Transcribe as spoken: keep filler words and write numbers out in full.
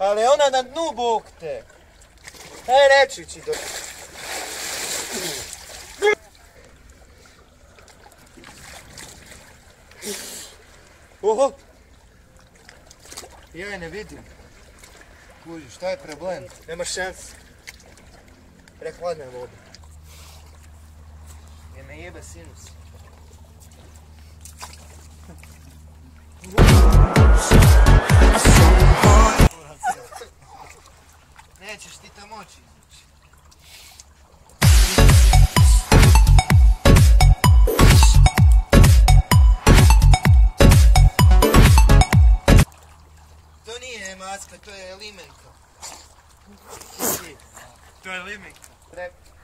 Ali ona na dnu, Bog te. Aj, reći ću do... Oho! Ja je ne vidim. Kuži, šta je problem? Nema šanse. Prehladna je voda. Je me jebe sinus. Nećeš ti to moći izaći. To nije maska, to je limenka. To je limenka.